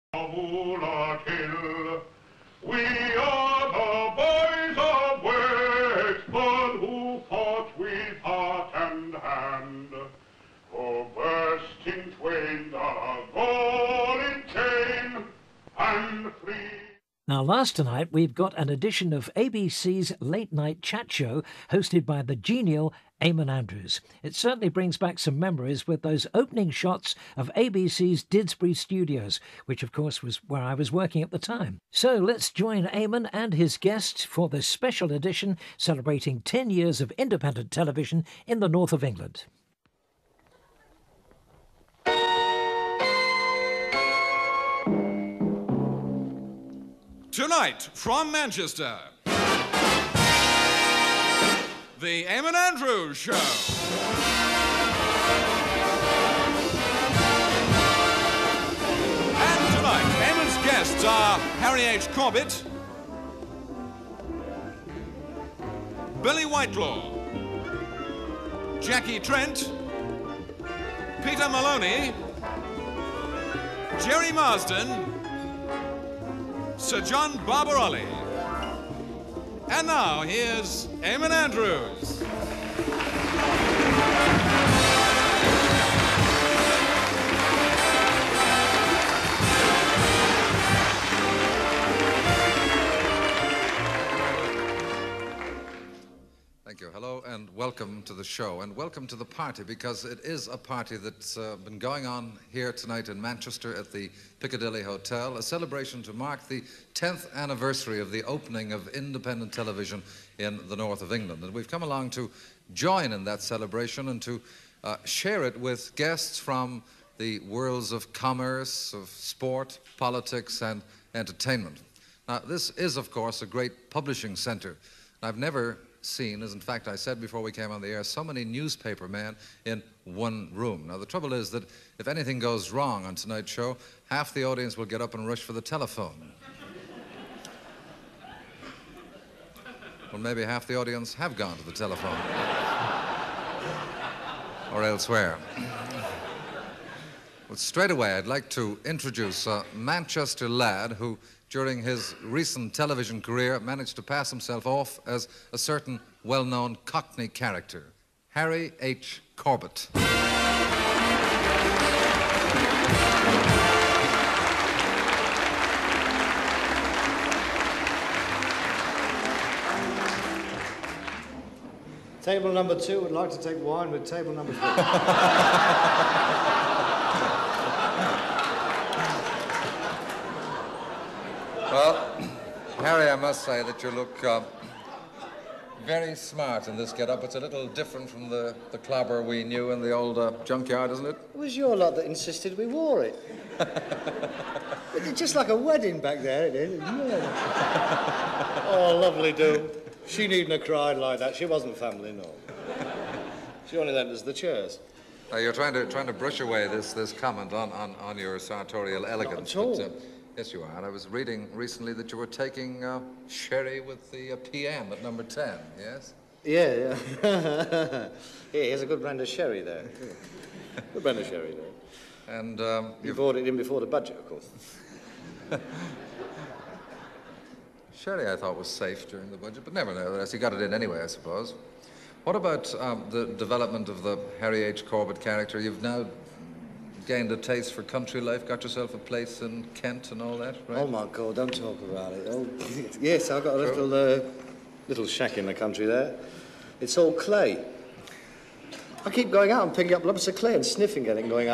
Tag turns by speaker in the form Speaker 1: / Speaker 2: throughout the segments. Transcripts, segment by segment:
Speaker 1: Moonlight Hill. We are the boys of Wexford who fought with heart and hand, who burst in twain the golden chain and free.
Speaker 2: Now, last night we've got an edition of ABC's Late Night Chat Show hosted by the genial Eamonn Andrews. It certainly brings back some memories with those opening shots of ABC's Didsbury studios, which of course was where I was working at the time. So let's join Eamonn and his guests for this special edition celebrating 10 years of independent television in the north of England.
Speaker 3: Tonight, from Manchester, the Eamonn Andrews Show. And tonight, Eamonn's guests are Harry H. Corbett, Billie Whitelaw, Jackie Trent, Peter Moloney, Gerry Marsden, Sir John Barbirolli. And now, here's Eamonn Andrews.
Speaker 4: Thank you. Hello and welcome to the show, and welcome to the party, because it is a party that's been going on here tonight in Manchester at the Piccadilly Hotel, a celebration to mark the 10th anniversary of the opening of independent television in the north of England. And we've come along to join in that celebration and to share it with guests from the worlds of commerce, of sport, politics and entertainment. Now, this is, of course, a great publishing centre. I've never seen, as in fact I said before we came on the air, so many newspaper men in one room. Now, the trouble is that if anything goes wrong on tonight's show, half the audience will get up and rush for the telephone. Well, maybe half the audience have gone to the telephone. Or elsewhere. Well, straight away, I'd like to introduce a Manchester lad who, during his recent television career, managed to pass himself off as a certain well-known Cockney character, Harry H. Corbett.
Speaker 5: Table number 2 would like to take wine with table number 3.
Speaker 4: Well, Harry, I must say that you look very smart in this get-up. It's a little different from the clobber we knew in the old junkyard, isn't it?
Speaker 5: It was your lot that insisted we wore it. It's just like a wedding back there, it is. Oh, lovely do. She needn't have cried like that. She wasn't family, no. She only lent us the chairs.
Speaker 4: You're trying to brush away this comment on your sartorial elegance.
Speaker 5: Not at all.
Speaker 4: But, yes, you are. And I was reading recently that you were taking sherry with the PM at number 10, yes?
Speaker 5: Yeah. Yeah, here's a good brand of sherry there. Good brand of sherry there.
Speaker 4: And
Speaker 5: you bought it in before the budget, of course.
Speaker 4: Sherry, I thought, was safe during the budget, but nevertheless, you got it in anyway, I suppose. What about the development of the Harry H. Corbett character? You've now gained a taste for country life, got yourself a place in Kent and all that, right?
Speaker 5: Oh, my God, don't talk about it. Oh, yes, I've got a little shack in the country there. It's all clay. I keep going out and picking up lumps of clay and sniffing at it and going,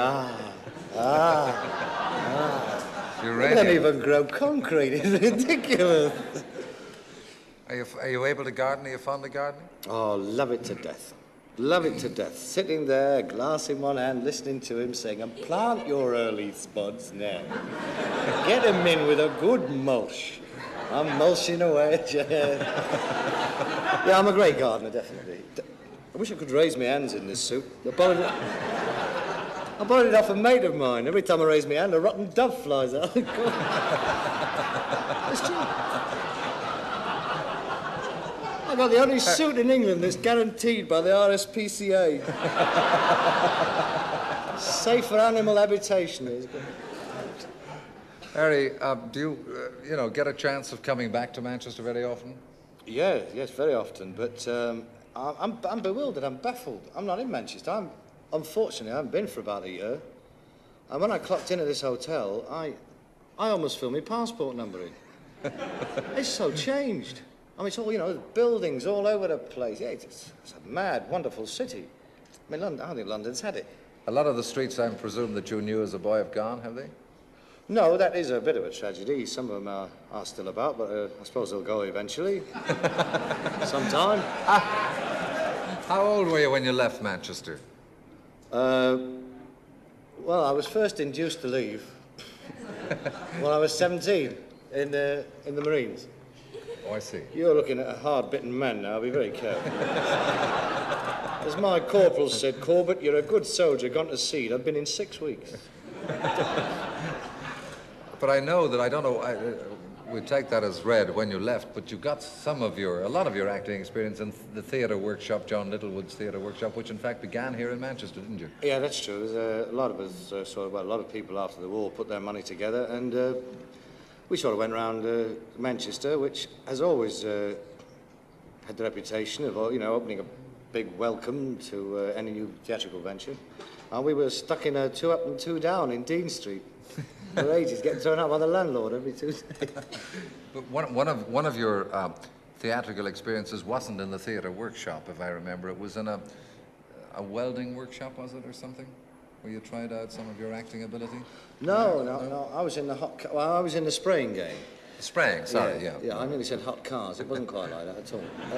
Speaker 5: They don't even grow concrete. It's ridiculous.
Speaker 4: Are you able to garden? Are you fond of gardening?
Speaker 5: Oh, love it to death. Love it to death. Sitting there, glass in one hand, listening to him saying, and plant your early spuds now. Get them in with a good mulch. I'm mulching away. Yeah, I'm a great gardener, definitely. I wish I could raise my hands in this soup. I borrowed it off a mate of mine. Every time I raise my hand, a rotten dove flies out. It's true. I got the only suit in England that's guaranteed by the RSPCA. Safe for animal habitation.
Speaker 4: Harry, do you, get a chance of coming back to Manchester very often?
Speaker 5: Yeah, yes, very often. But I'm bewildered. I'm baffled. I'm not in Manchester. Unfortunately, I haven't been for about a year. And when I clocked in at this hotel, I almost filled my passport number in. It's so changed. I mean, it's all, buildings all over the place. Yeah, it's a mad, wonderful city. I mean, London, I don't think London's had it.
Speaker 4: A lot of the streets, I presume, that you knew as a boy have gone, have they?
Speaker 5: No, that is a bit of a tragedy. Some of them are still about, but I suppose they'll go eventually. Sometime.
Speaker 4: How old were you when you left Manchester?
Speaker 5: Well, I was first induced to leave when I was 17 in the Marines.
Speaker 4: Oh, I see.
Speaker 5: You're looking at a hard-bitten man now. Be very careful. As my corporal said, Corbett, you're a good soldier, gone to seed. I've been in 6 weeks.
Speaker 4: But I know that, I don't know, we take that as read when you left, but you got a lot of your acting experience in the theatre workshop, John Littlewood's theatre workshop, which in fact began here in Manchester, didn't you?
Speaker 5: Yeah, that's true. A lot of us, a lot of people after the war put their money together, and we sort of went around Manchester, which has always had the reputation of, opening a big welcome to any new theatrical venture. And we were stuck in a 2 up and 2 down in Dean Street. For ages, getting thrown out by the landlord every Tuesday.
Speaker 4: But one of your theatrical experiences wasn't in the theatre workshop, if I remember. It was in a welding workshop, was it, or something? Where you tried out some of your acting ability?
Speaker 5: No. I was in the I was in the spraying game.
Speaker 4: Spraying, sorry, yeah.
Speaker 5: Yeah, I nearly said hot cars. It wasn't quite like that at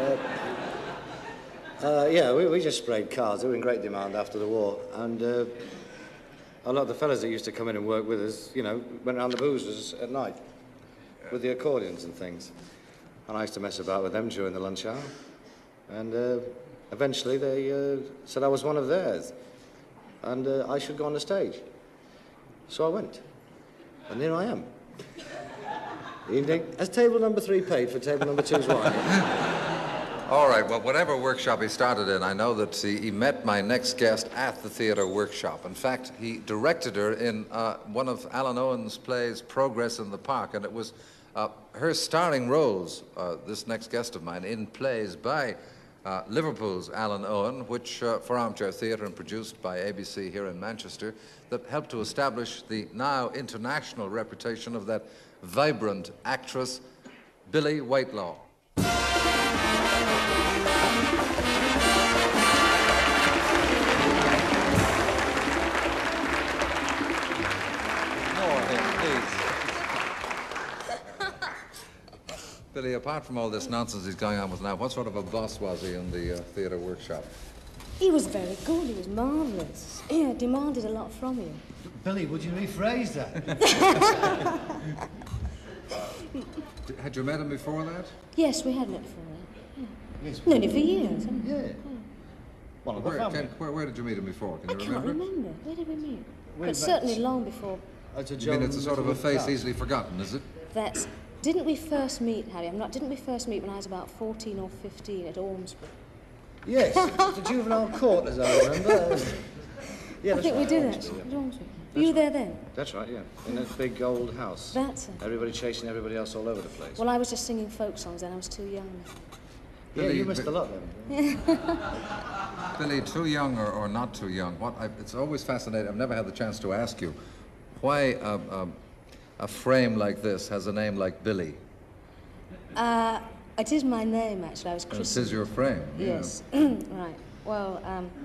Speaker 5: all. Yeah, we just sprayed cars. They were in great demand after the war, and a lot of the fellas that used to come in and work with us, went around the boozers at night with the accordions and things. And I used to mess about with them during the lunch hour. And eventually they said I was one of theirs and I should go on the stage. So I went. And here I am. Evening. Has table number 3 paid for table number 2's wine?
Speaker 4: All right, well, whatever workshop he started in, I know that he met my next guest at the theatre workshop. In fact, he directed her in one of Alan Owen's plays, Progress in the Park, and it was her starring roles, this next guest of mine, in plays by Liverpool's Alan Owen, which for Armchair Theatre and produced by ABC here in Manchester, that helped to establish the now international reputation of that vibrant actress, Billie Whitelaw. Billie, apart from all this nonsense he's going on with now, what sort of a boss was he in the theatre workshop?
Speaker 6: He was very good. He was marvellous. Yeah, demanded a lot from you.
Speaker 5: Billie, would you rephrase that?
Speaker 4: Had you met him before that?
Speaker 6: Yes, we had met before that. Yeah.
Speaker 5: Yes.
Speaker 6: Known him for years, haven't we?
Speaker 5: Yeah. One of the family.
Speaker 4: Where did you meet him before? Can you
Speaker 6: I can't remember. Where did we meet? But certainly long before.
Speaker 4: You mean it's a sort of a face easily forgotten, is it?
Speaker 6: That's... Didn't we first meet, Harry? Didn't we first meet when I was about 14 or 15 at Ormsby?
Speaker 5: Yes, the juvenile court, as I remember. Yeah,
Speaker 6: I think we did actually. At Ormsby. Were you there then?
Speaker 5: That's right, yeah. In a big old house.
Speaker 6: That's it.
Speaker 5: Everybody chasing everybody else all over the place.
Speaker 6: Well, I was just singing folk songs then. I was too young.
Speaker 5: Yeah, you missed a lot then.
Speaker 4: Billie, too young or not too young? It's always fascinating. I've never had the chance to ask you why a frame like this has a name like Billie.
Speaker 6: It is my name, actually. I was christened.
Speaker 4: It is your frame.
Speaker 6: Yes. Right. Well,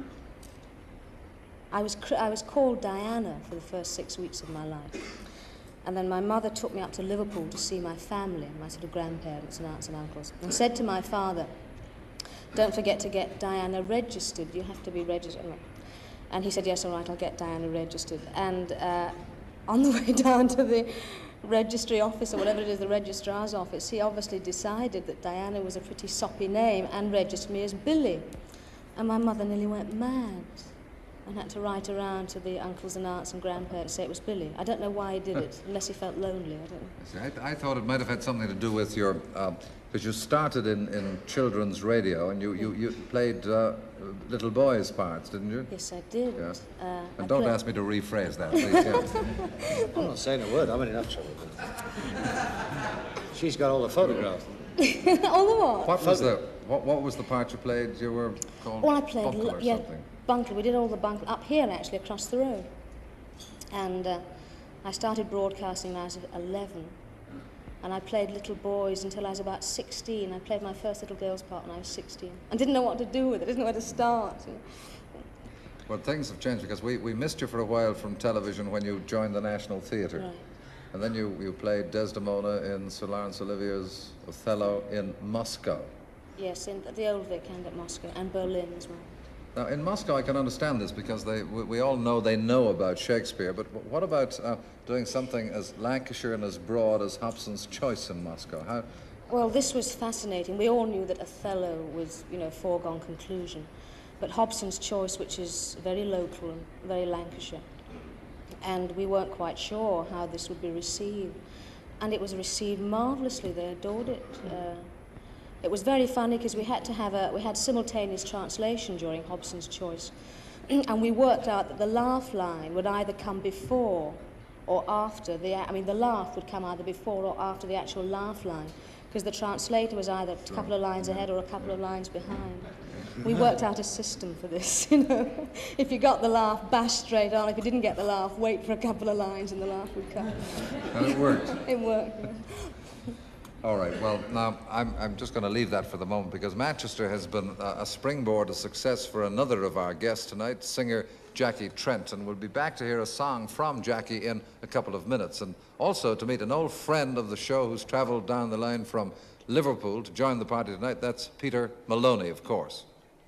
Speaker 6: I was called Diana for the first 6 weeks of my life. And then my mother took me up to Liverpool to see my family, my sort of grandparents and aunts and uncles, and said to my father, "Don't forget to get Diana registered. You have to be registered." And he said, "Yes, all right, I'll get Diana registered." And on the way down to the registry office, or whatever it is, the registrar's office, he obviously decided that Diana was a pretty soppy name and registered me as Billie. And my mother nearly went mad. and had to write around to the uncles and aunts and grandparents to say it was Billie. I don't know why he did it, unless he felt lonely, I don't know.
Speaker 4: See, I thought it might have had something to do with your, because you started in children's radio and you played little boys' parts, didn't you?
Speaker 6: Yes, I did.
Speaker 4: Yes. And don't ask me to rephrase that, please. Yes.
Speaker 5: I'm not saying a word, I'm in enough trouble. She's got all the photographs.
Speaker 6: All the what?
Speaker 4: What was the part you played? You were called
Speaker 6: Well, I played,
Speaker 4: Bunkle or something?
Speaker 6: Bunkle. We did all the Bunkle up here, actually, across the road. And I started broadcasting when I was 11. And I played little boys until I was about 16. I played my first little girl's part when I was 16. I didn't know what to do with it. I didn't know where to start.
Speaker 4: Well, things have changed because we missed you for a while from television when you joined the National Theatre.
Speaker 6: Right.
Speaker 4: And then you played Desdemona in Sir Laurence Olivier's Othello in Moscow.
Speaker 6: Yes, in the old Vic and at Moscow, and Berlin as well.
Speaker 4: Now, in Moscow, I can understand this because we all know they know about Shakespeare, but what about doing something as Lancashire and as broad as Hobson's Choice in Moscow? How?
Speaker 6: Well, this was fascinating. We all knew that Othello was, you know, a foregone conclusion. But Hobson's Choice, which is very local and very Lancashire, and we weren't quite sure how this would be received. And it was received marvellously. They adored it. It was very funny because we had simultaneous translation during Hobson's Choice, and we worked out that the laugh line would either come before or after the laugh would come either before or after the actual laugh line, because the translator was either a couple of lines ahead or a couple of lines behind. We worked out a system for this, you know. If you got the laugh, bash straight on. If you didn't get the laugh, wait for a couple of lines and the laugh would come.
Speaker 4: And it worked.
Speaker 6: It worked.
Speaker 4: All right, well, now, I'm just going to leave that for the moment because Manchester has been a springboard of success for another of our guests tonight, singer Jackie Trent, and we'll be back to hear a song from Jackie in a couple of minutes, and also to meet an old friend of the show who's travelled down the line from Liverpool to join the party tonight. That's Peter Moloney, of course.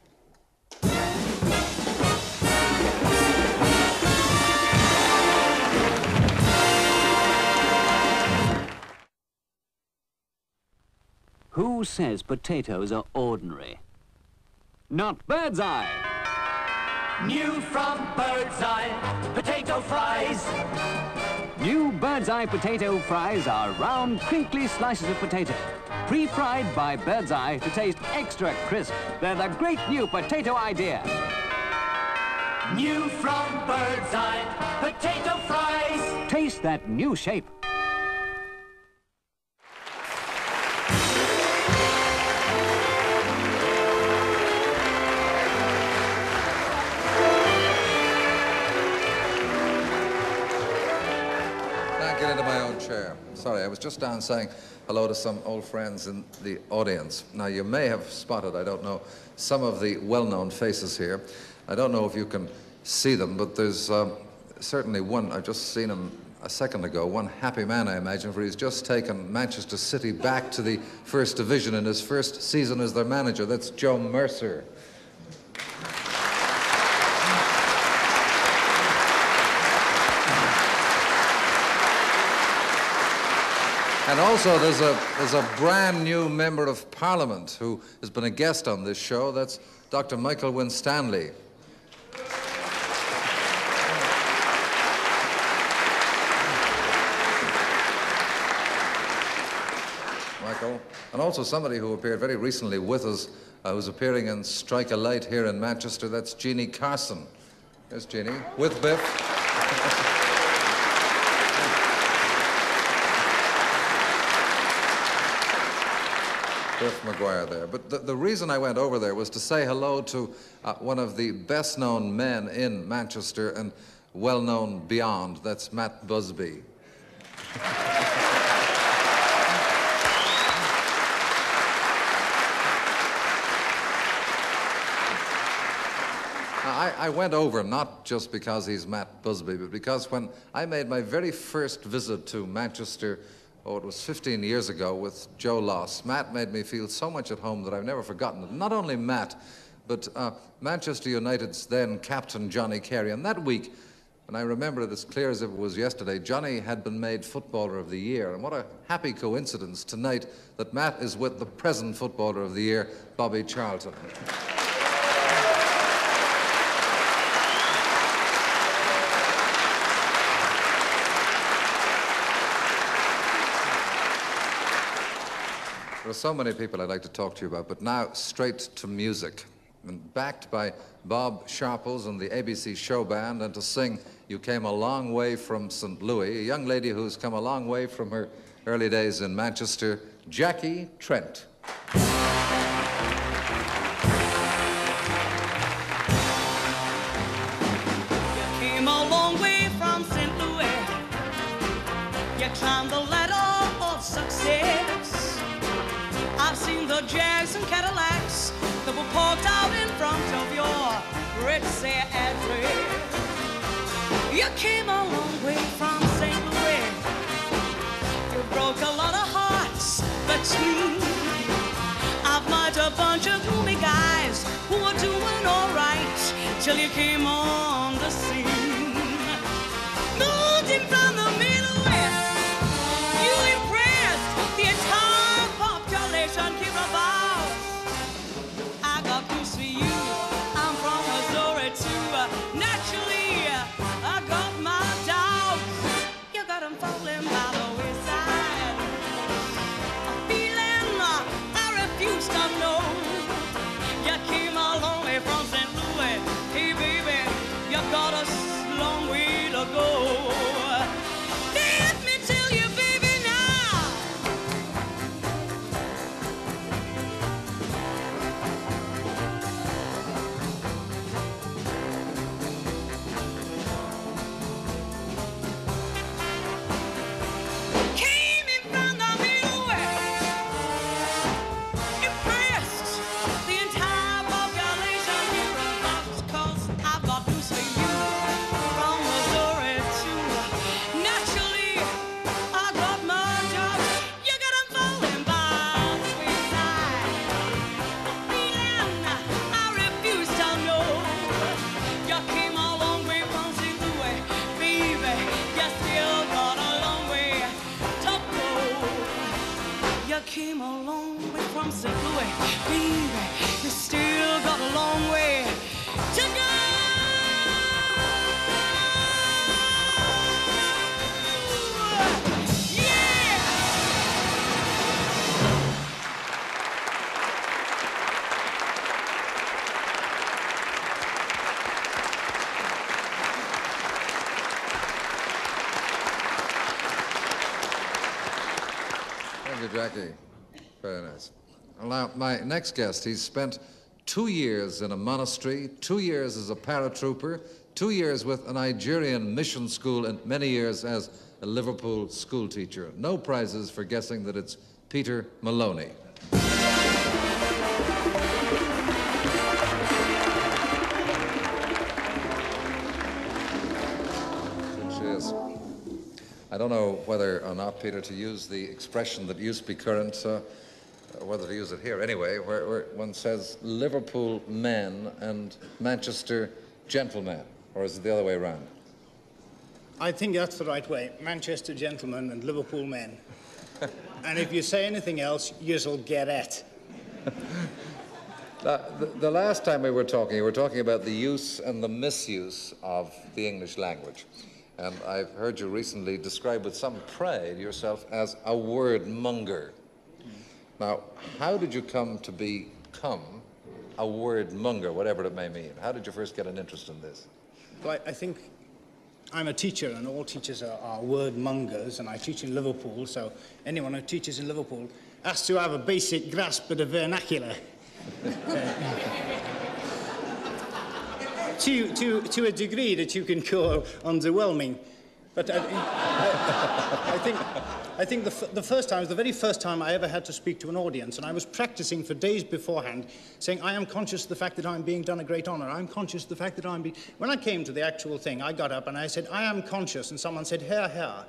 Speaker 7: Who says potatoes are ordinary? Not Birdseye.
Speaker 8: New from Birdseye, potato fries.
Speaker 7: New Birdseye potato fries are round, crinkly slices of potato, pre-fried by Birdseye to taste extra crisp. They're the great new potato idea.
Speaker 8: New from Birdseye, potato fries.
Speaker 7: Taste that new shape.
Speaker 4: Sorry, I was just down saying hello to some old friends in the audience. Now, you may have spotted, I don't know, some of the well-known faces here. I don't know if you can see them, but there's certainly one, I've just seen him a second ago, one happy man, I imagine, for he's just taken Manchester City back to the First Division in his first season as their manager. That's Joe Mercer. And also, there's a brand new member of Parliament who has been a guest on this show. That's Dr. Michael Winstanley. Michael. And also somebody who appeared very recently with us, who's appearing in Strike a Light here in Manchester. That's Jeannie Carson. There's Jeannie, with Biff. Biff Maguire there. But the reason I went over there was to say hello to one of the best-known men in Manchester and well-known beyond. That's Matt Busby. I went over not just because he's Matt Busby, but because when I made my very first visit to Manchester, oh, it was 15 years ago with Joe Loss, Matt made me feel so much at home that I've never forgotten it. Not only Matt, but Manchester United's then captain, Johnny Carey. And that week, and I remember it as clear as if it was yesterday, Johnny had been made Footballer of the Year. And what a happy coincidence tonight that Matt is with the present Footballer of the Year, Bobby Charlton. There are so many people I'd like to talk to you about, but now straight to music. And backed by Bob Sharples and the ABC Show Band, and to sing You Came a Long Way from St. Louis, a young lady who's come a long way from her early days in Manchester, Jackie Trent.
Speaker 9: You came a long way from St. Louis. You climbed the ladder of success. I've seen the Jags and Cadillacs that were parked out in front of your red say address. You came a long way from St. Louis. You broke a lot of hearts, but I've met a bunch of gloomy guys who were doing all right till you came on the scene. Moved in from the Middle West, you impressed the entire population. Keep about. I got news for you. I'm from Missouri too. Naturally, I got my doubts. You got 'em falling by the wayside. A feeling I refuse to know. You came a long way from St. Louis. Hey, baby, you got a long way to go. Let me tell you, baby, now. Came in from the Middle West, impressed the entire population hereabouts, 'cause I've got news for you from Missouri too. Naturally, I got my doubts. You got 'em falling by the wayside. A feeling I refuse to know. You came a long way from St. Louis, baby. You still got a long way to go. You came a long way from St. Louis, baby. You still got a long way to go. Yeah!
Speaker 4: Thank you, Jackie. Very nice. Well, now, my next guest, he's spent 2 years in a monastery, 2 years as a paratrooper, 2 years with a Nigerian mission school, and many years as a Liverpool school teacher. No prizes for guessing that it's Peter Moloney. There she is. I don't know whether or not, Peter, to use the expression that used to be current, whether to use it here anyway, where one says Liverpool men and Manchester gentlemen, or is it the other way around?
Speaker 10: I think that's the right way. Manchester gentlemen and Liverpool men. And if you say anything else, you'll get it.
Speaker 4: The last time we were talking, you were talking about the use and the misuse of the English language. And I've heard you recently describe with some pride yourself as a word monger. Now, how did you come to become a word monger, whatever it may mean? How did you first get an interest in this?
Speaker 10: Well, I think I'm a teacher, and all teachers are word mongers, and I teach in Liverpool, so anyone who teaches in Liverpool has to have a basic grasp of the vernacular. To a degree that you can call underwhelming. But I think the first time was the very first time I ever had to speak to an audience, and I was practicing for days beforehand, saying, I am conscious of the fact that I'm being done a great honor. I'm conscious of the fact that I'm being... When I came to the actual thing, I got up and I said, I am conscious, and someone said, here, here.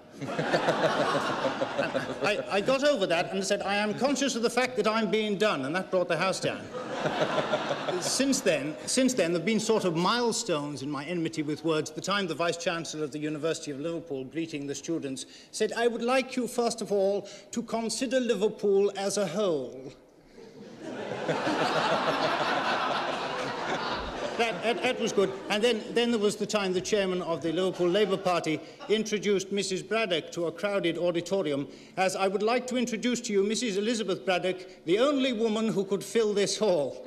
Speaker 10: I got over that and said, I am conscious of the fact that I'm being done, and that brought the house down. Since then, there have been sort of milestones in my enmity with words. The time the Vice-Chancellor of the University of Liverpool, greeting the students, said, I would like you, first of all, to consider Liverpool as a whole. That was good. And then there was the time the chairman of the Liverpool Labour Party introduced Mrs. Braddock to a crowded auditorium as, "I would like to introduce to you Mrs. Elizabeth Braddock, the only woman who could fill this hall."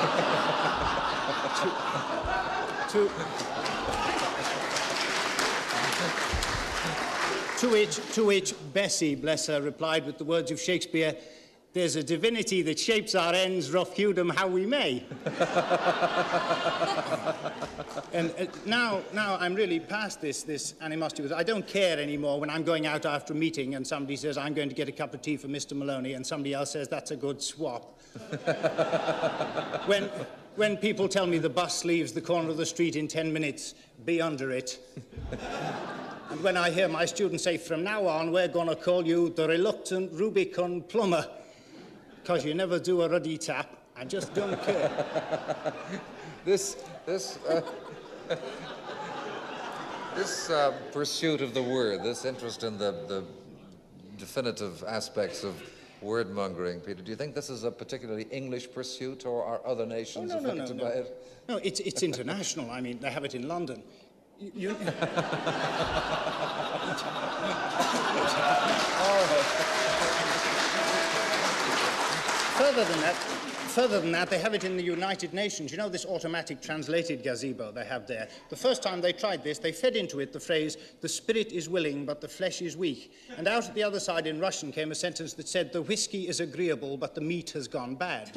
Speaker 10: To which Bessie, bless her, replied with the words of Shakespeare, "There's a divinity that shapes our ends, rough-hew them how we may." And now I'm really past this animosity. I don't care anymore when I'm going out after a meeting and somebody says, "I'm going to get a cup of tea for Mr. Moloney," and somebody else says, "That's a good swap." When people tell me the bus leaves the corner of the street in 10 minutes, be under it. And when I hear my students say, "From now on, we're going to call you the reluctant Rubicon plumber, because you never do a ruddy tap," I just don't care.
Speaker 4: This pursuit of the word, this interest in the definitive aspects of word-mongering, Peter, do you think this is a particularly English pursuit, or are other nations affected by it?
Speaker 10: No, it's international. I mean, they have it in London. Further than that, they have it in the United Nations. You know this automatic translated gazebo they have there? The first time they tried this, they fed into it the phrase, "The spirit is willing, but the flesh is weak." And out at the other side in Russian came a sentence that said, "The whiskey is agreeable, but the meat has gone bad."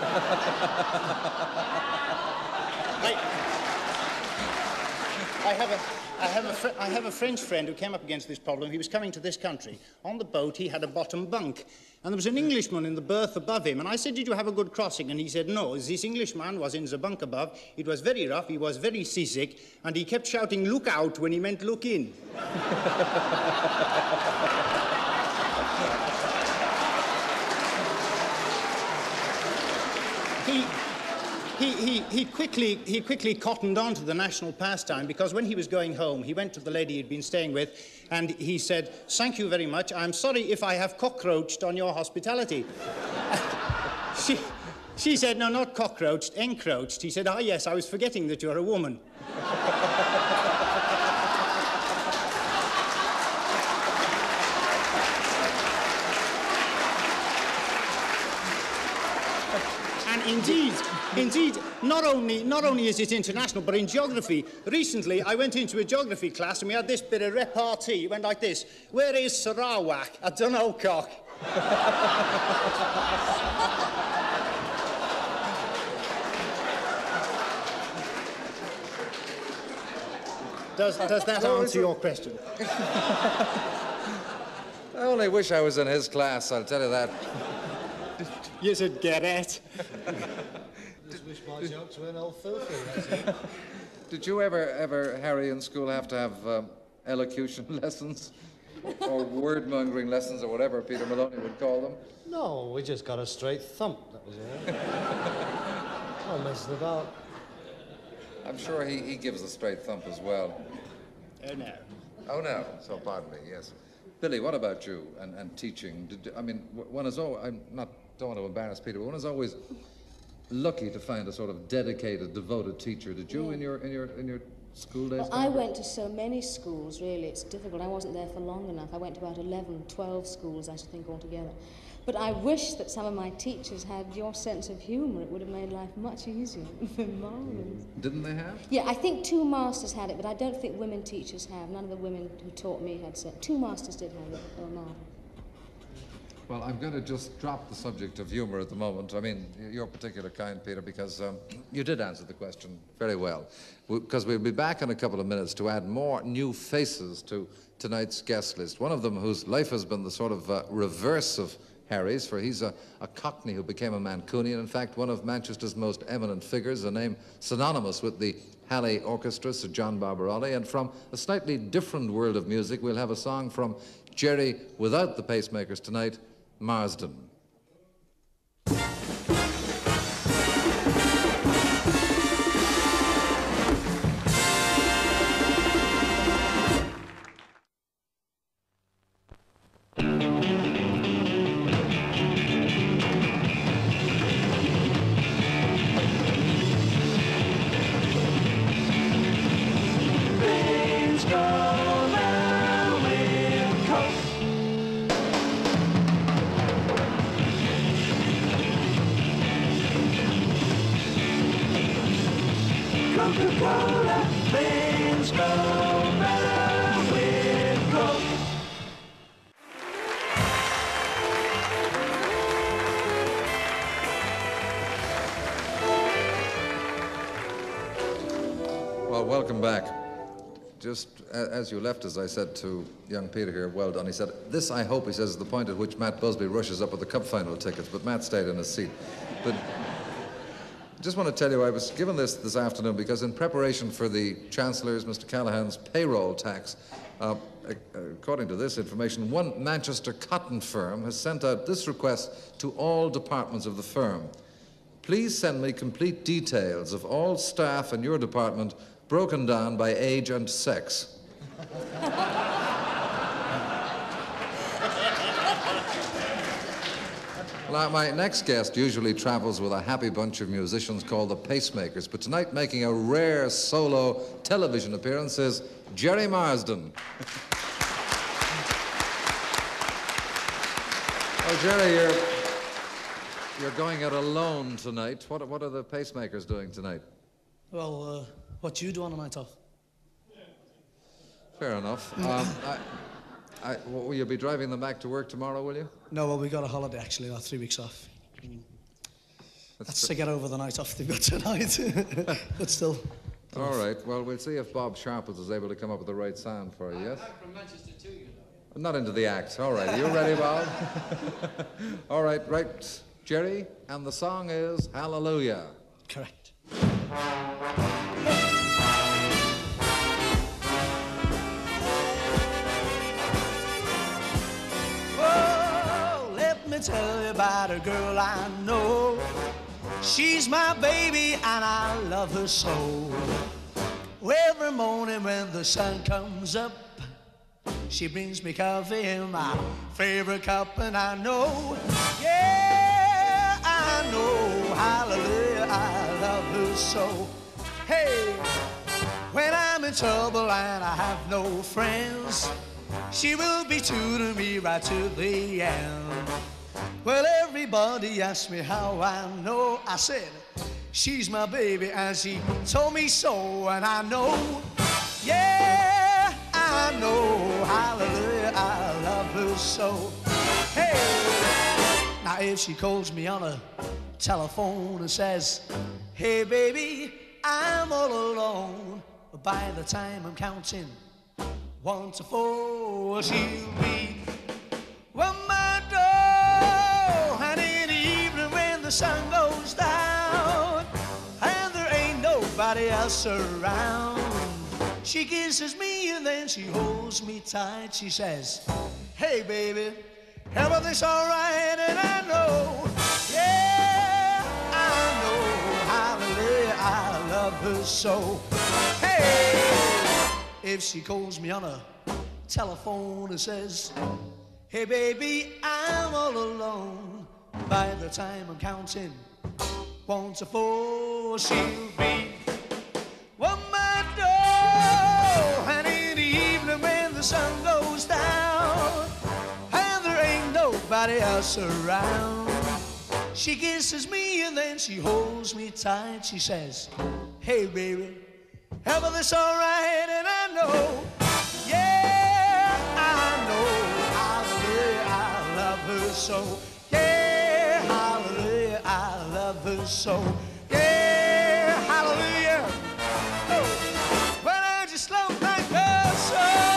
Speaker 10: I have a French friend who came up against this problem. He was coming to this country. On the boat, he had a bottom bunk. And there was an Englishman in the berth above him. And I said, "Did you have a good crossing?" And he said, "No, this Englishman was in the bunk above. It was very rough, he was very seasick, and he kept shouting, 'Look out,' when he meant 'look in.'" He quickly cottoned on to the national pastime, because when he was going home, he went to the lady he'd been staying with, and he said, "Thank you very much. I'm sorry if I have cockroached on your hospitality." She said, "No, not cockroached, encroached." He said, "Ah, yes, I was forgetting that you're a woman." And indeed, not only is it international, but in geography. Recently, I went into a geography class and we had this bit of repartee. It went like this: "Where is Sarawak?" "I don't know, cock." Does that answer your question?
Speaker 4: I only wish I was in his class, I'll tell you that.
Speaker 10: You said, "Get it."
Speaker 5: Just wish my jokes weren't all filthy, that's it.
Speaker 4: Did you ever, Harry, in school have to have elocution lessons? Or word-mongering lessons, or whatever Peter Moloney would call them?
Speaker 5: No, we just got a straight thump, that was it. No messing about.
Speaker 4: I'm sure he gives a straight thump as well.
Speaker 10: Oh, no.
Speaker 4: Oh, no. So, pardon me, yes. Billie, what about you and teaching? One is always, don't want to embarrass Peter, but one is always lucky to find a sort of dedicated, devoted teacher. Did you in your school days?
Speaker 6: Well, I went to so many schools, really. It's difficult. I wasn't there for long enough. I went to about 11, 12 schools, I should think, altogether. But I wish that some of my teachers had your sense of humour. It would have made life much easier than mine.
Speaker 4: Didn't they have?
Speaker 6: Yeah, I think 2 masters had it, but I don't think women teachers have. None of the women who taught me had said. 2 masters did have it. They were marvellous.
Speaker 4: Well, I'm going to just drop the subject of humour at the moment. I mean, your particular kind, Peter, because you did answer the question very well. Because we'll be back in a couple of minutes to add more new faces to tonight's guest list. One of them whose life has been the sort of reverse of Harry's, for he's a Cockney who became a Mancunian. In fact, one of Manchester's most eminent figures, a name synonymous with the Halle Orchestra, Sir John Barbirolli. And from a slightly different world of music, we'll have a song from Gerry without the pacemakers tonight, Marsden.
Speaker 8: Coca-Cola, things go better with Coke.
Speaker 4: Well, welcome back. Just as you left, as I said to young Peter here, well done. He said, this, I hope, he says, is the point at which Matt Busby rushes up with the cup final tickets, but Matt stayed in his seat. But I just want to tell you, I was given this afternoon because in preparation for the Chancellor's, Mr. Callaghan's, payroll tax, according to this information, one Manchester cotton firm has sent out this request to all departments of the firm. Please send me complete details of all staff in your department broken down by age and sex. Now, my next guest usually travels with a happy bunch of musicians called the Pacemakers, but tonight making a rare solo television appearance is Gerry Marsden. Oh, Gerry, you're going out alone tonight. What are the Pacemakers doing tonight?
Speaker 11: Well, what you do on a night off?
Speaker 4: Fair enough. Will you be driving them back to work tomorrow, will you?
Speaker 11: No, well, we got a holiday, actually, 3 weeks off. That's to get over the night off they've got tonight, but still.
Speaker 4: All right, well, we'll see if Bob Sharples is able to come up with the right sound for you, yes?
Speaker 12: I'm from Manchester too, you know.
Speaker 4: I'm not into the act. All right, are you ready, Bob? All right, Gerry, and the song is Hallelujah.
Speaker 11: Correct.
Speaker 9: Oh, let me tell you about a girl I know. She's my baby and I love her so. Every morning when the sun comes up, she brings me coffee in my favorite cup, and I know, yeah, I know, hallelujah, I love her so. Hey, when I'm in trouble and I have no friends, she will be true to me right to the end. Well, everybody asks me how I know. I said, she's my baby and she told me so, and I know, yeah, I know, hallelujah, I love her so. Hey, now if she calls me on a telephone and says, hey baby, I'm all alone, but by the time I'm counting 1 to 4, she'll be on my door. And in the evening when the sun goes down and there ain't nobody else around, she kisses me and then she holds me tight. She says, hey baby, everything's all right, and I know, yeah, I know, hallelujah, I love her so. Hey, if she calls me on a telephone and says, hey baby, I'm all alone, by the time I'm counting 1 to 4, she'll be on my door. And in the evening when the sun goes down and there ain't nobody else around, she kisses me and then she holds me tight. She says, hey baby, everything's all right, and I know, yeah, I know, hallelujah, I love her so. Yeah, hallelujah, I love her so. Yeah, hallelujah. Oh, when I just love like her so.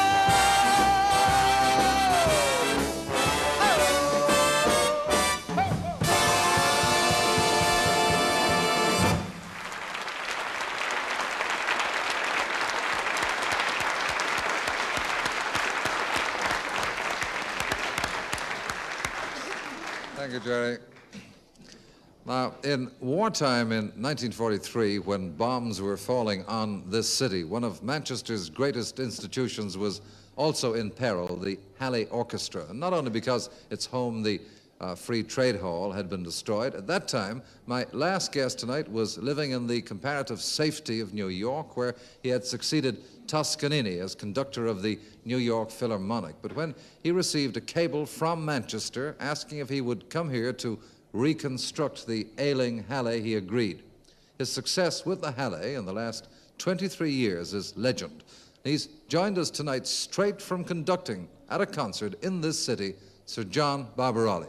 Speaker 4: Thank you, Gerry. Now, in wartime in 1943, when bombs were falling on this city, one of Manchester's greatest institutions was also in peril, the Halle Orchestra. And not only because its home, the Free Trade Hall, had been destroyed. At that time, my last guest tonight was living in the comparative safety of New York, where he had succeeded Toscanini as conductor of the New York Philharmonic. But when he received a cable from Manchester asking if he would come here to reconstruct the ailing Halle, he agreed. His success with the Halle in the last 23 years as legend. He's joined us tonight straight from conducting at a concert in this city, Sir John Barbirolli.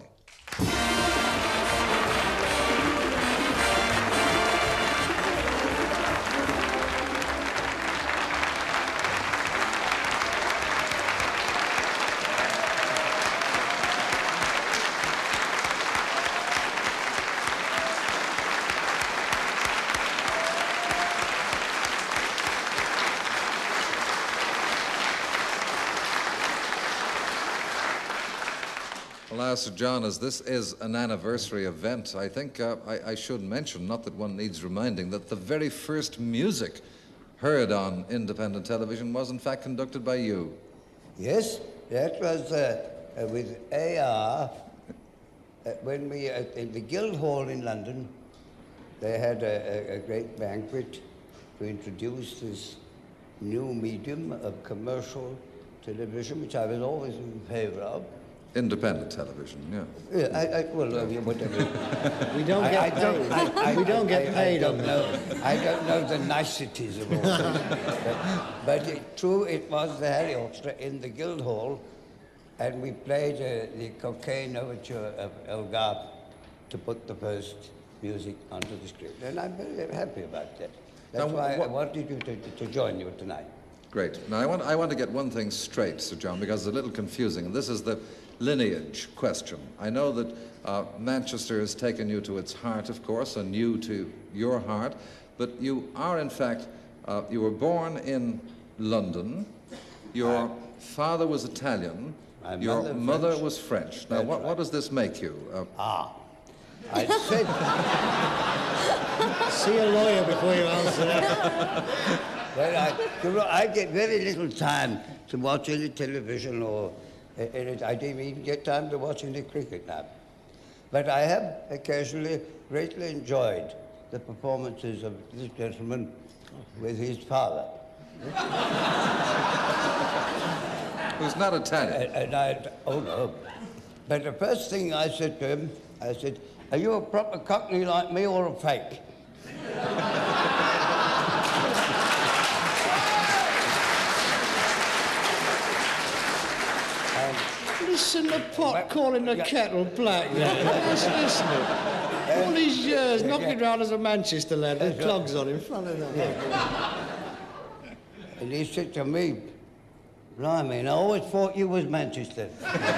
Speaker 4: Well, Sir John, as this is an anniversary event, I think I should mention, not that one needs reminding, that the very first music heard on independent television was in fact conducted by you.
Speaker 12: Yes, that was with AR. When we, in the Guildhall in London, they had a great banquet to introduce this new medium of commercial television, which I was always in favour of.
Speaker 4: Independent television, yeah.
Speaker 12: Yeah, well, whatever.
Speaker 5: We don't get paid. We don't get paid on that.
Speaker 12: I don't know the niceties of all this. But true, it was the Halle Orchestra in the Guildhall, and we played the Cocaine Overture of Elgar to put the first music onto the script. And I'm very happy about that. That's why I wanted you to join you tonight.
Speaker 4: Great. Now, I want to get one thing straight, Sir John, because it's a little confusing, and this is the lineage question. I know that Manchester has taken you to its heart, of course, and you to your heart, but you are, in fact, you were born in London, your father was Italian, your mother was French. Now, what does this make you?
Speaker 12: I said...
Speaker 5: See a lawyer before you answer that.
Speaker 12: Well, I get very little time to watch any television or... I didn't even get time to watch any cricket now. But I have occasionally greatly enjoyed the performances of this gentleman with his father.
Speaker 4: Who's not Italian.
Speaker 12: Oh no. But the first thing I said to him, I said, "Are you a proper Cockney like me or a fake?"
Speaker 5: Listen to pot calling the kettle black. Listen. All these years knocking around as a Manchester lad with clogs on in front of that.
Speaker 12: And he said to me, "Blimey, I always thought you was Manchester."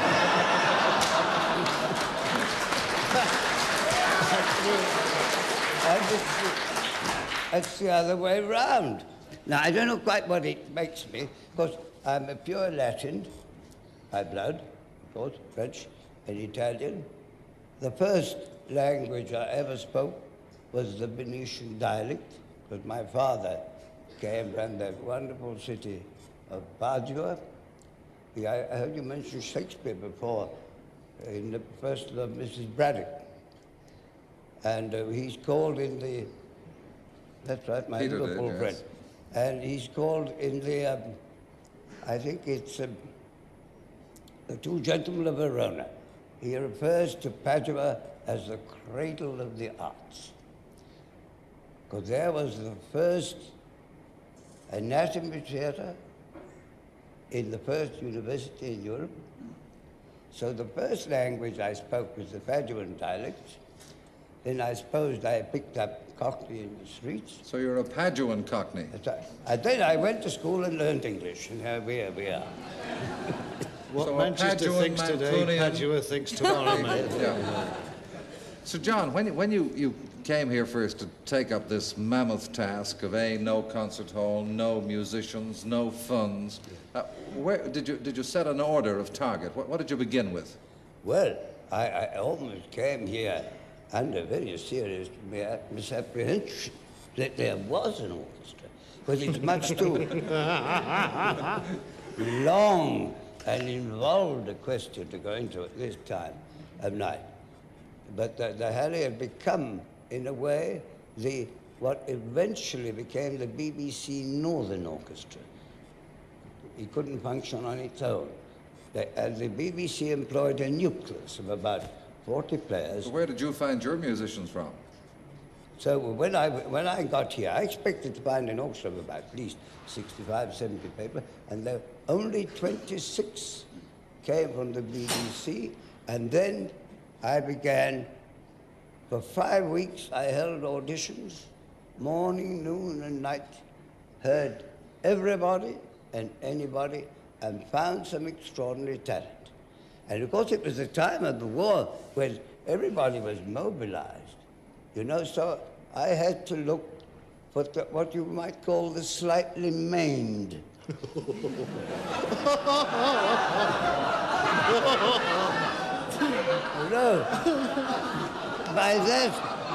Speaker 12: That's the other way round. Now, I don't know quite what it makes me, because I'm a pure Latin by blood, of course, French and Italian. The first language I ever spoke was the Venetian dialect, because my father came from that wonderful city of Padua. I heard you mention Shakespeare before in the first of Mrs. Braddock. And he's called in the, that's right, my Liverpool friend. And he's called in the, I think it's The Two Gentlemen of Verona. He refers to Padua as the cradle of the arts. Because there was the first anatomy theatre in the first university in Europe. So the first language I spoke was the Paduan dialect. Then I suppose I picked up Cockney in the streets.
Speaker 4: So you're a Paduan Cockney?
Speaker 12: And then I went to school and learned English, and here we are.
Speaker 5: What
Speaker 4: so
Speaker 5: Manchester thinks today, Padua thinks tomorrow, mate.
Speaker 4: Yeah. So, John, when you came here first to take up this mammoth task of no concert hall, no musicians, no funds, where did you set an order of target? What did you begin with?
Speaker 12: Well, I almost came here under very serious misapprehension that there was an orchestra, because it's much too long and involved a question to go into at this time of night. But the Halle had become, in a way, what eventually became the BBC Northern Orchestra. It couldn't function on its own. The BBC employed a nucleus of about 40 players.
Speaker 4: So where did you find your musicians from?
Speaker 12: So when I got here, I expected to find an orchestra of about at least 65, 70 people, and there only 26 came from the BBC, and then I began, for 5 weeks, I held auditions, morning, noon, and night, heard everybody and anybody, and found some extraordinary talent. And of course, it was the time of the war when everybody was mobilized, you know, so I had to look for what you might call the slightly maimed. No, by that,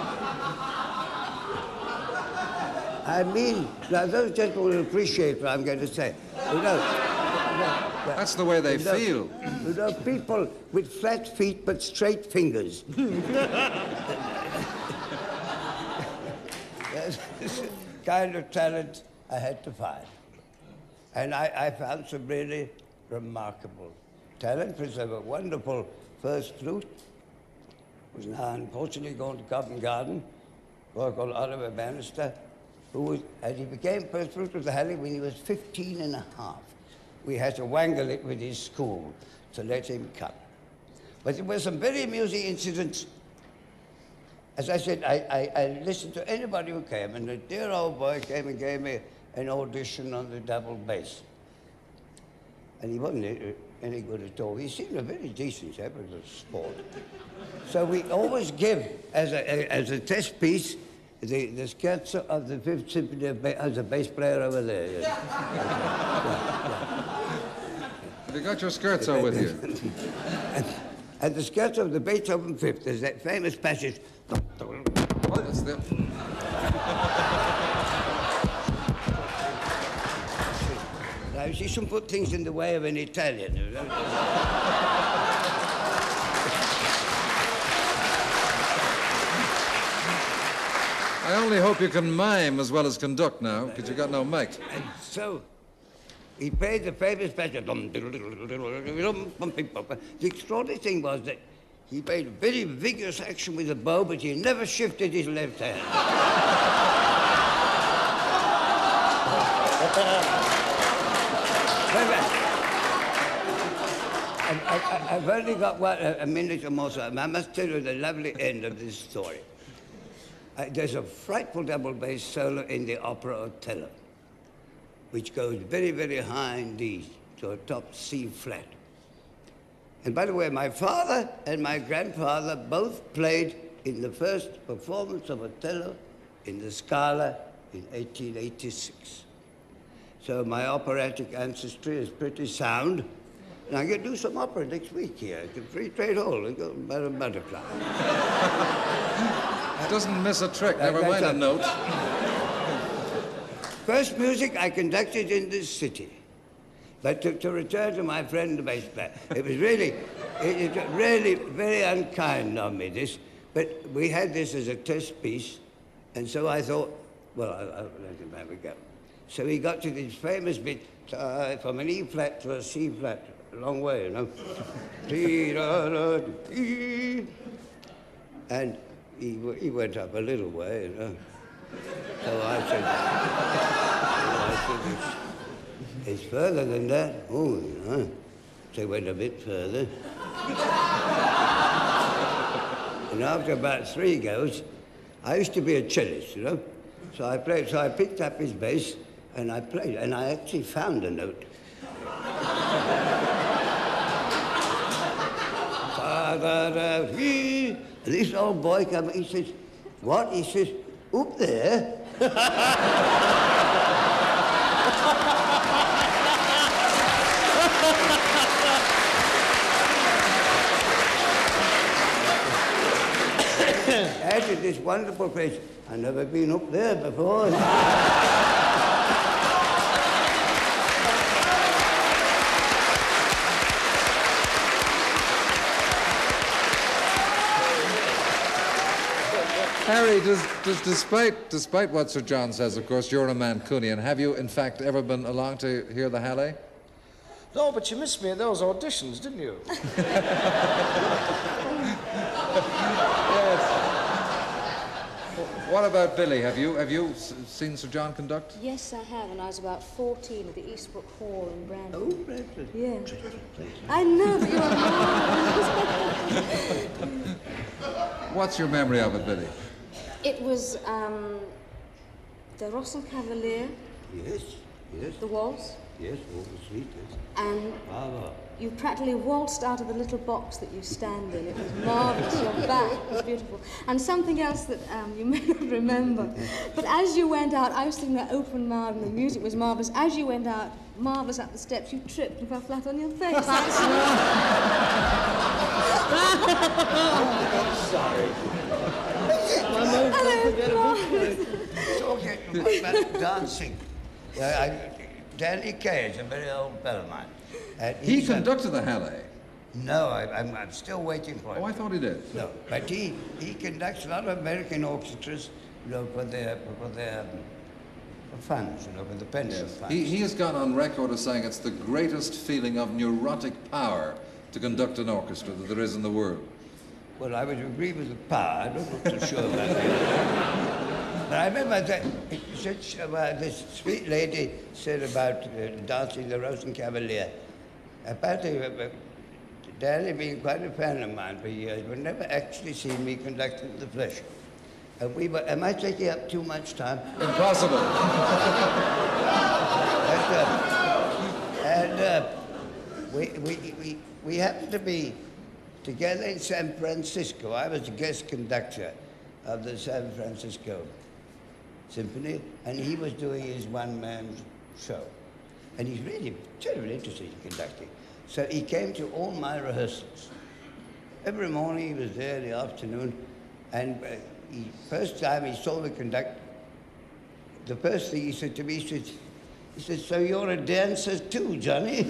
Speaker 12: I mean, now those gentlemen will appreciate what I'm going to say. You know,
Speaker 4: that's the way they feel.
Speaker 12: You know, people with flat feet but straight fingers. That's the kind of talent I had to find. And I found some really remarkable talent. There's a wonderful first flute, who's now unfortunately gone to Covent Garden, a boy called Oliver Bannister, and he became first flute of the Halle when he was 15 and a half. We had to wangle it with his school to let him come. But there were some very amusing incidents. As I said, I listened to anybody who came, and the dear old boy came and gave me an audition on the double bass. And he wasn't any good at all. He seemed a very decent chap, it was a sport. So we always give, as a test piece, the scherzo of the Fifth Symphony as a bass player over there. Yes.
Speaker 4: Have you got your scherzo with you?
Speaker 12: And the scherzo of the Beethoven Fifth, there's that famous passage.
Speaker 4: That's the...
Speaker 12: Now, you shouldn't put things in the way of an Italian. You know?
Speaker 4: I only hope you can mime as well as conduct now, because you've got no mic.
Speaker 12: And so, he played the famous passage. The extraordinary thing was that he made very vigorous action with the bow, but he never shifted his left hand. I've only got a minute or more, so I must tell you the lovely end of this story. There's a frightful double bass solo in the opera Othello, which goes very, very high in D to a top C flat. And by the way, my father and my grandfather both played in the first performance of Othello in the Scala in 1886. So my operatic ancestry is pretty sound. And I'm going to do some opera next week here at the Free Trade Hall. I've got about a butterfly.
Speaker 4: Doesn't miss a trick, never mind a note.
Speaker 12: First music I conducted in this city. But to return to my friend the bass player, it was really very unkind of me, this. But we had this as a test piece, and so I thought, well, I'll let him have a go. So he got to this famous bit from an E flat to a C flat, a long way, you know. And he went up a little way, you know. So I said, it's further than that. Oh, you know. So he went a bit further. And after about 3 goes, I used to be a cellist, you know. So I picked up his bass and I played, and I actually found a note. And this old boy came, he says, what? He says, up there? Added this wonderful place. I've never been up there before.
Speaker 4: Harry, despite what Sir John says, of course, you're a Mancunian. Have you, in fact, ever been along to hear the Halle?
Speaker 13: No, but you missed me at those auditions, didn't you?
Speaker 4: Yes. What about Billie? Have you seen Sir John conduct?
Speaker 6: Yes, I have, and I was about 14 at the Eastbrook Hall in Brandon.
Speaker 12: Oh, Brandon.
Speaker 6: Yeah. I know, but you're
Speaker 4: What's your memory of it, Billie?
Speaker 6: It was the Rosenkavalier.
Speaker 12: Yes, yes.
Speaker 6: The waltz.
Speaker 12: Yes, all the sweet, yes.
Speaker 6: And
Speaker 12: Bravo.
Speaker 6: you practically waltzed out of the little box that you stand in. It was marvellous. Your back was beautiful. And something else that you may not remember. But as you went out, I was sitting there open-mouthed and the music was marvellous. As you went out, marvellous up the steps, you tripped and fell flat on your face.
Speaker 12: I'm sorry. Talking about dancing. Danny Kay is a very old fellow of mine.
Speaker 4: He conducted the Halle.
Speaker 12: No, I'm still waiting for him.
Speaker 4: Oh, I thought he did.
Speaker 12: No, but he conducts a lot of American orchestras, you know, for their funds, you know, for the pension funds.
Speaker 4: He has gone on record as saying it's the greatest feeling of neurotic power to conduct an orchestra that there is in the world.
Speaker 12: Well, I would agree with the power. I'm not so sure about that. But I remember that this sweet lady said about dancing the Rosenkavalier. Apparently, Danny, being quite a fan of mine for years, would never actually seen me conduct in the flesh. And we were, am I taking up too much time?
Speaker 4: Impossible.
Speaker 12: We happened to be together in San Francisco. I was the guest conductor of the San Francisco Symphony, and he was doing his one-man show. And he's really terribly interested in conducting. So he came to all my rehearsals. Every morning he was there in the afternoon, and first time he saw me conduct, the first thing he said to me, he said, so you're a dancer too, Johnny?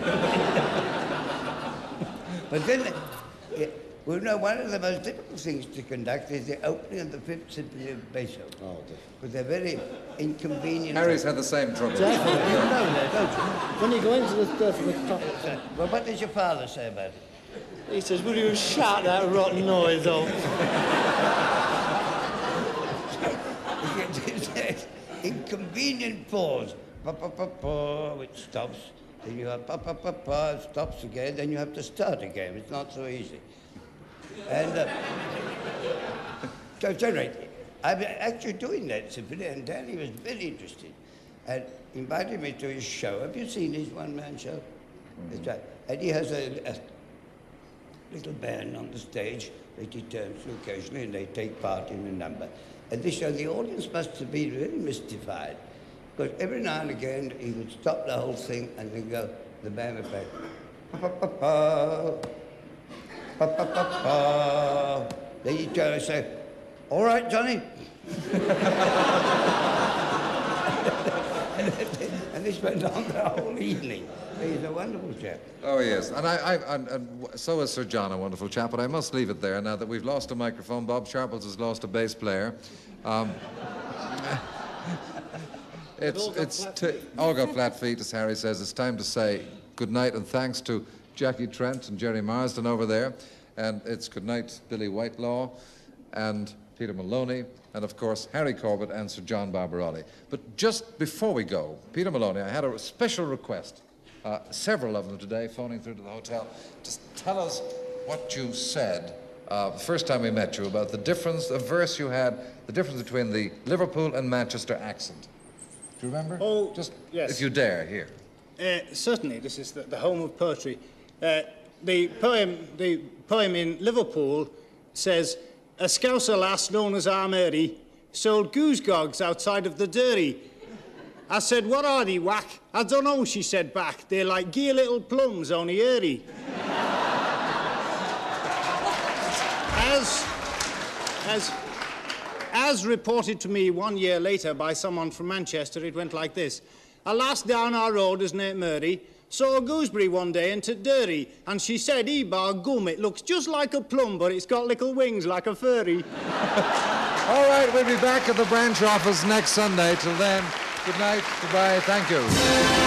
Speaker 12: But then, well, no, one of the most difficult things to conduct is the opening of the Fifth Symphony of Beethoven. Oh, because they're very inconvenient.
Speaker 4: Harry's had the same trouble.
Speaker 10: Definitely. You know that, don't you? When you go into the stuff with top.
Speaker 12: Well, what does your father say about it?
Speaker 10: He says, will you shut that rotten noise off?
Speaker 12: Inconvenient pause. Which stops. Then you have it stops again, then you have to start again. It's not so easy. And so at any rate, I'm actually doing that symphony, and Danny was very interested and invited me to his show. Have you seen his one-man show? That's right. And he has a little band on the stage that he turns to occasionally, and they take part in a number. And this show, the audience must have been really mystified, because every now and again he would stop the whole thing and then go, the band would play, then he'd turn and say, all right, Johnny. And this went on the whole evening. He's a wonderful chap.
Speaker 4: Oh, yes. And so is Sir John, a wonderful chap, but I must leave it there now that we've lost a microphone. Bob Sharples has lost a bass player. It's all got flat feet, as Harry says. It's time to say good night and thanks to Jackie Trent and Gerry Marsden over there. And it's good night, Billie Whitelaw and Peter Moloney, and of course, Harry Corbett and Sir John Barbirolli. But just before we go, Peter Moloney, I had a special request. Several of them today phoning through to the hotel. Just tell us what you said the first time we met you about the difference, the verse you had, the difference between the Liverpool and Manchester accent. Do you remember?
Speaker 10: Oh,
Speaker 4: just
Speaker 10: yes.
Speaker 4: If you dare, here.
Speaker 10: Certainly, this is the home of poetry. The poem in Liverpool says, a Scouser lass known as Our Mary sold goosegogs outside of the dairy. I said, what are they, whack? I don't know, she said back. They're like gear little plums, only airy. As reported to me 1 year later by someone from Manchester, it went like this. A lass down our road, as named Mary, saw a gooseberry one day into Derry, and she said, bar gum, it looks just like a plum, but it's got little wings like a furry.
Speaker 4: All right, we'll be back at the branch office next Sunday. Till then, good night, goodbye, thank you.